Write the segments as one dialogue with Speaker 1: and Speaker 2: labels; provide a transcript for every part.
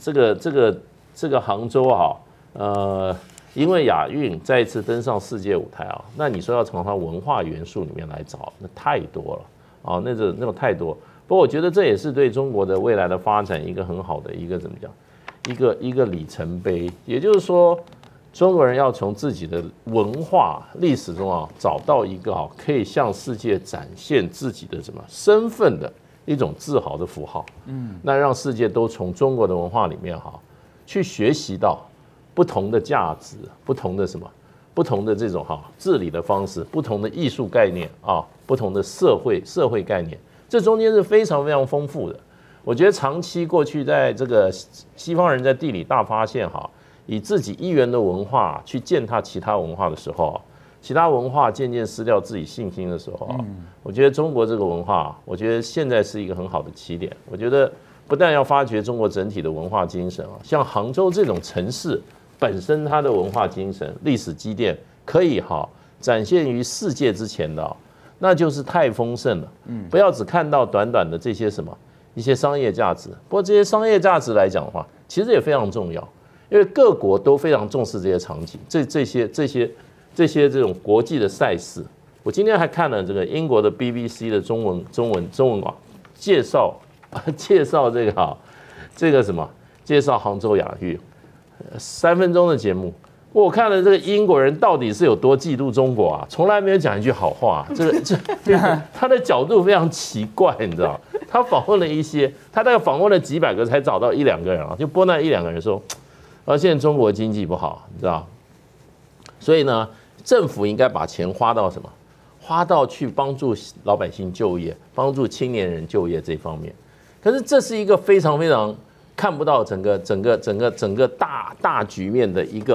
Speaker 1: 这个杭州啊，因为亚运再一次登上世界舞台啊，那你说要从它文化元素里面来找，那太多了啊，那种太多。不过我觉得这也是对中国的未来的发展一个很好的一个怎么讲，一个里程碑。也就是说，中国人要从自己的文化历史中啊，找到一个啊可以向世界展现自己的什么身份的一种自豪的符号。那让世界都从中国的文化里面哈，去学习到不同的价值，不同的什么，不同的这种治理的方式，不同的艺术概念啊，不同的社会概念，这中间是非常非常丰富的。我觉得长期过去在这个西方人在地理大发现哈，以自己一元的文化去践踏其他文化的时候，其他文化渐渐失掉自己信心的时候啊，我觉得中国这个文化，我觉得现在是一个很好的起点。我觉得不但要发掘中国整体的文化精神啊，像杭州这种城市本身它的文化精神、历史积淀可以展现于世界之前的，那就是太丰盛了。不要只看到短短的这些什么一些商业价值。不过这些商业价值来讲的话，其实也非常重要，因为各国都非常重视这些场景，这些这种国际的赛事。我今天还看了这个英国的 BBC 的中文网介绍这个什么，介绍杭州亚运3分钟的节目。我看了这个英国人到底是有多嫉妒中国啊，从来没有讲一句好话。他的角度非常奇怪，你知道？他访问了一些，他大概访问了几百个才找到1、2个人啊，就播那1、2个人说，现在中国经济不好，你知道？所以呢，政府应该把钱花到什么？花到去帮助老百姓就业，帮助青年人就业这方面。可是这是一个非常非常看不到整个大局面的一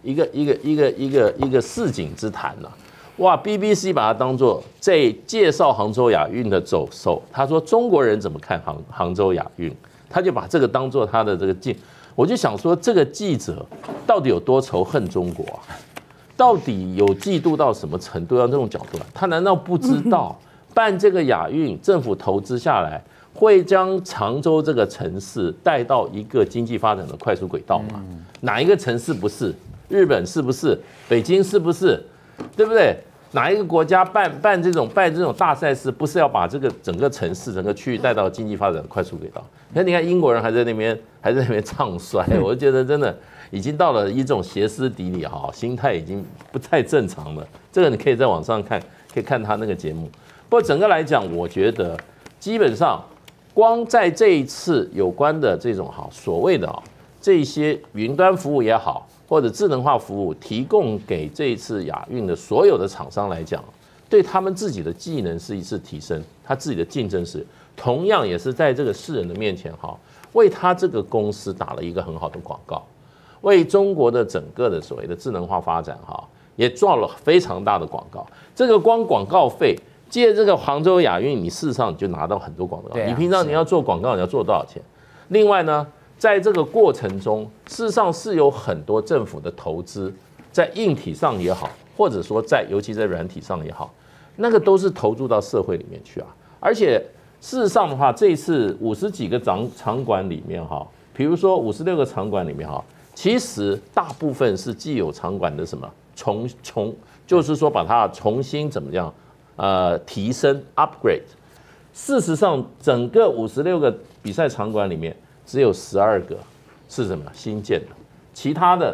Speaker 1: 个市井之谈了。哇 ，BBC 把它当作在介绍杭州亚运的走手，他说中国人怎么看杭州亚运，他就把这个当作他的这个我就想说，这个记者到底有多仇恨中国啊？到底有嫉妒到什么程度？要这种角度，他难道不知道办这个亚运，政府投资下来，会将常州这个城市带到一个经济发展的快速轨道吗？哪一个城市不是？日本是不是？北京是不是？对不对？哪一个国家办这种大赛事，不是要把这个整个城市、整个区域带到经济发展的快速轨道？你看英国人还在那边唱衰，我就觉得真的已经到了一种歇斯底里心态已经不太正常了。这个你可以在网上看，可以看他那个节目。不过整个来讲，我觉得基本上光在这一次有关的这种所谓的这些云端服务也好，或者智能化服务提供给这一次亚运的所有的厂商来讲，对他们自己的技能是一次提升，他自己的竞争是同样也是在这个世人的面前为他这个公司打了一个很好的广告，为中国的整个的所谓的智能化发展也做了非常大的广告。这个光广告费，借这个杭州亚运，你事实上你就拿到很多广告。你平常你要做广告，你要做多少钱？另外呢，在这个过程中，事实上是有很多政府的投资，在硬体上也好，或者说尤其在软体上也好，那个都是投注到社会里面去啊。而且事实上的话，这一次50几个场馆里面比如说56个场馆里面其实大部分是既有场馆的什么就是说把它重新怎么样提升 upgrade。事实上，整个56个比赛场馆里面，只有12个是什么新建的，其他的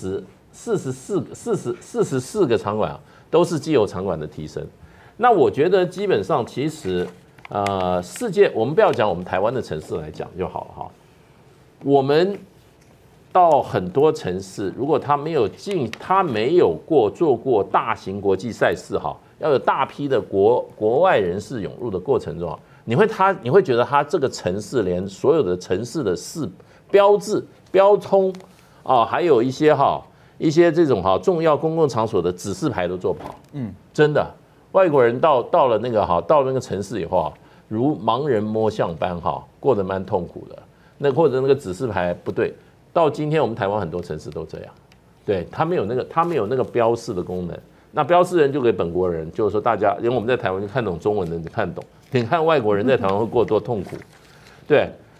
Speaker 1: 44个场馆都是既有场馆的提升。那我觉得基本上其实世界我们不要讲我们台湾的城市来讲就好了我们到很多城市，如果他没有做过大型国际赛事要有大批的国外人士涌入的过程中你会觉得他这个城市连所有的城市的标志、标通还有一些这种重要公共场所的指示牌都做不好。真的，外国人到了那个城市以后如盲人摸象般过得蛮痛苦的。或者那个指示牌不对，到今天我们台湾很多城市都这样，对，他没有那个标示的功能。那标示人就给本国人，就是说大家，因为我们在台湾就看懂中文的，你看懂，你看外国人在台湾会过多痛苦。对，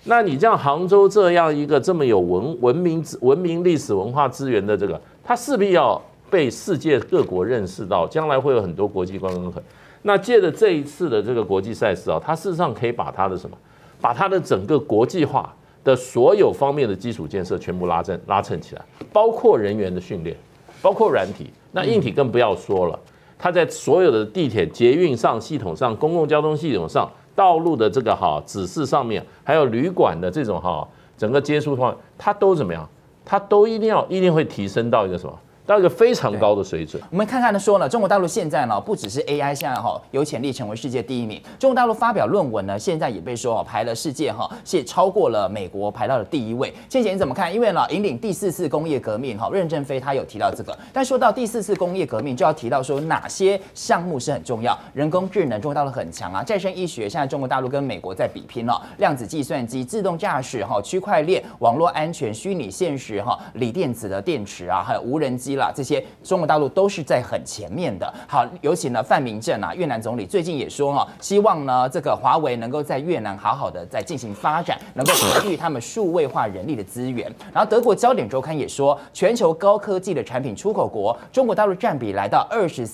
Speaker 1: 那你像杭州这样一个这么有文明历史文化资源的这个，它势必要被世界各国认识到，将来会有很多国际观光客。那借着这一次的这个国际赛事啊，它事实上可以把它的把它的整个国际化的所有方面的基础建设全部拉蹭起来，包括人员的训练，包括软体，那硬体更不要说了。它在所有的地铁、捷运上系统上、公共交通系统上、道路的这个指示上面，还有旅馆的这种整个接触方面，它都怎么样？它都一定会提升到一个到一个非常高的水准。
Speaker 2: 我们看看说呢，中国大陆现在呢，不只是 AI 现在有潜力成为世界第1名，中国大陆发表论文呢，现在也被说排了世界是超过了美国，排到了第1位。倩姐你怎么看？因为呢，引领第4次工业革命任正非他有提到这个，但说到第4次工业革命，就要提到说哪些项目是很重要。人工智能，中国大陆很强啊，再生医学，现在中国大陆跟美国在比拼量子计算机、自动驾驶区块链、网络安全、虚拟现实锂电子的电池啊，还有无人机。这些中国大陆都是在很前面的。好，尤其呢，范明正越南总理最近也说希望呢这个华为能够在越南好好的再进行发展，能够培育他们数位化人力的资源。然后德国焦点周刊也说，全球高科技的产品出口国，中国大陆占比来到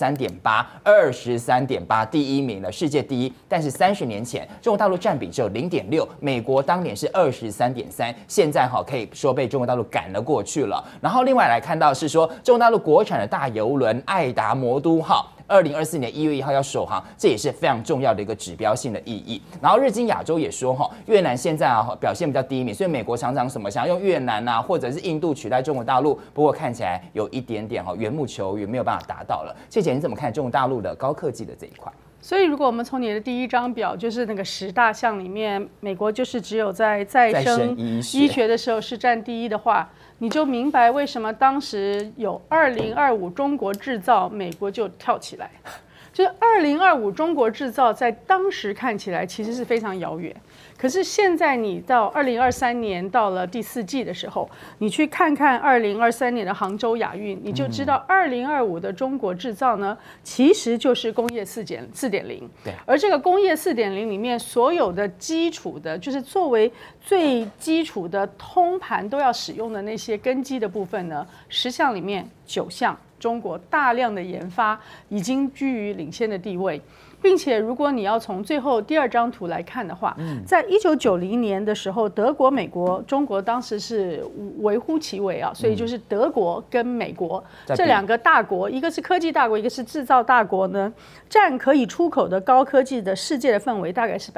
Speaker 2: 23.8，第1名了，世界第1。但是30年前，中国大陆占比只有0.6，美国当年是23.3，现在可以说被中国大陆赶了过去了。然后另外来看到是说，中国大陆国产的大邮轮爱达魔都号，2024年1月1号要首航，这也是非常重要的一个指标性的意义。然后日经亚洲也说越南现在表现比较低迷，所以美国常常想要用越南或者是印度取代中国大陆，不过看起来有一点点缘木求鱼，没有办法达到了。谢姐你怎么看中国大陆的高科技的这一块？
Speaker 3: 所以，如果我们从你的第1张表，就是那个10大项里面，美国就是只有在再生医学的时候是占第1的话，你就明白为什么当时有2025中国制造，美国就跳起来。就是2025中国制造，在当时看起来其实是非常遥远。可是现在你到2023年到了第4季的时候，你去看看2023年的杭州亚运，你就知道2025的中国制造呢，其实就是工业4.0。对。而这个工业4.0里面所有的基础的，就是作为最基础的通盘都要使用的那些根基的部分呢，10项里面9项，中国大量的研发已经居于领先的地位。并且，如果你要从最后第2张图来看的话，在1990年的时候，德国、美国、中国当时是微乎其微啊，所以就是德国跟美国这2个大国，一个是科技大国，一个是制造大国呢，占可以出口的高科技的世界的份额大概是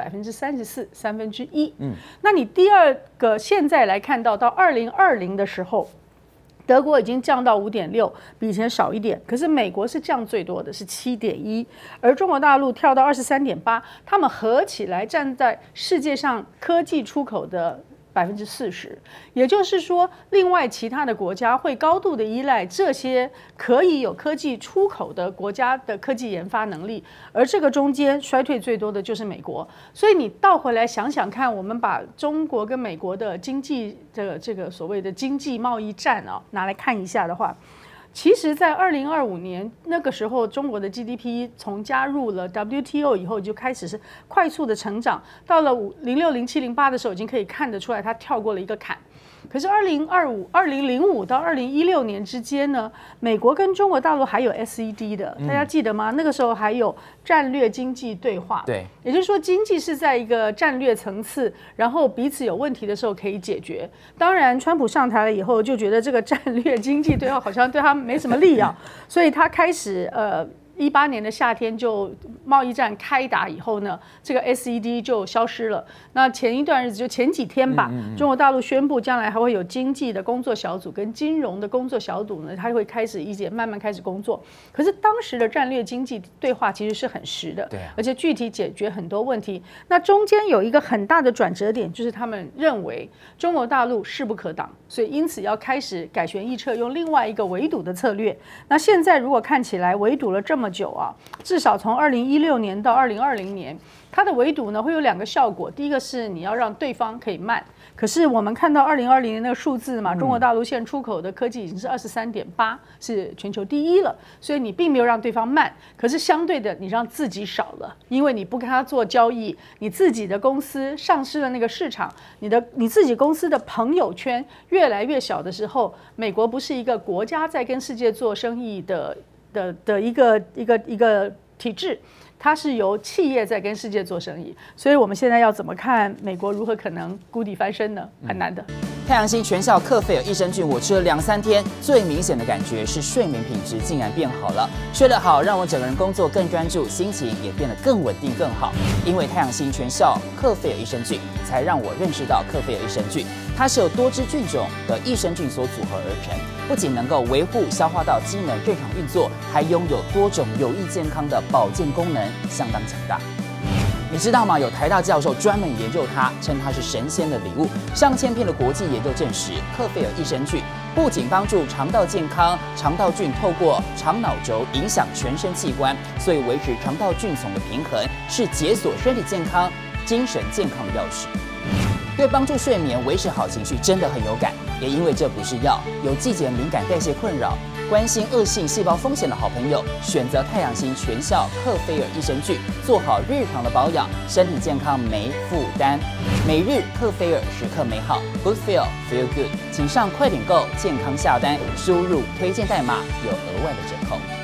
Speaker 3: 34%，1/3。那你第2个现在来看到2020的时候，德国已经降到5.6，比以前少一点。可是美国是降最多的，是7.1，而中国大陆跳到23.8，他们合起来站在世界上科技出口的40%，也就是说，另外其他的国家会高度的依赖这些可以有科技出口的国家的科技研发能力，而这个中间衰退最多的就是美国。所以你倒回来想想看，我们把中国跟美国的经济的这个所谓的经济贸易战拿来看一下的话，其实，在2025年那个时候，中国的 GDP 从加入了 WTO 以后就开始是快速的成长，到了06、07、08的时候，已经可以看得出来它跳过了一个坎。可是2005到2016年之间呢，美国跟中国大陆还有 SED 的，大家记得吗？那个时候还有战略经济对话，对，也就是说经济是在一个战略层次，然后彼此有问题的时候可以解决。当然，川普上台了以后就觉得这个战略经济对话好像对他没什么利啊，所以他开始18年的夏天就贸易战开打以后呢，这个 SED 就消失了。那前一段日子就前几天吧，中国大陆宣布将来还会有经济的工作小组跟金融的工作小组呢，它会开始慢慢开始工作。可是当时的战略经济对话其实是很实的，而且具体解决很多问题。那中间有一个很大的转折点，就是他们认为中国大陆势不可挡，所以因此要开始改弦易辙，用另外一个围堵的策略。那现在如果看起来围堵了这么久啊，至少从2016年到2020年，它的围堵呢会有2个效果。第一个是你要让对方可以慢， 可是我们看到2020年那个数字嘛，中国大陆现在出口的科技已经是23.8，是全球第一了。所以你并没有让对方慢，可是相对的，你让自己少了，因为你不跟他做交易，你自己的公司上市的那个市场，你自己公司的朋友圈越来越小的时候，美国不是一个国家在跟世界做生意的一个体制。它是由企业在跟世界做生意，所以我们现在要怎么看美国如何可能谷底翻身呢？很难的。
Speaker 2: 太阳星全效克菲尔益生菌，我吃了2-3天，最明显的感觉是睡眠品质竟然变好了。睡得好，让我整个人工作更专注，心情也变得更稳定更好。因为太阳星全效克菲尔益生菌，才让我认识到克菲尔益生菌，它是由多支菌种的益生菌所组合而成，不仅能够维护消化道机能正常运作，还拥有多种有益健康的保健功能，相当强大。你知道吗？有台大教授专门研究它，称它是神仙的礼物。上千篇的国际研究证实，克菲尔益生菌不仅帮助肠道健康，肠道菌透过肠脑轴影响全身器官，所以维持肠道菌丛的平衡，是解锁身体健康、精神健康的钥匙。对帮助睡眠、维持好情绪真的很有感。也因为这不是药，有季节敏感、代谢困扰、关心恶性细胞风险的好朋友，选择太阳星全效克菲尔益生菌，做好日常的保养，身体健康没负担。每日克菲尔，时刻美好 ，Good Feel Feel Good， 请上快点购健康下单，输入推荐代码有额外的折扣。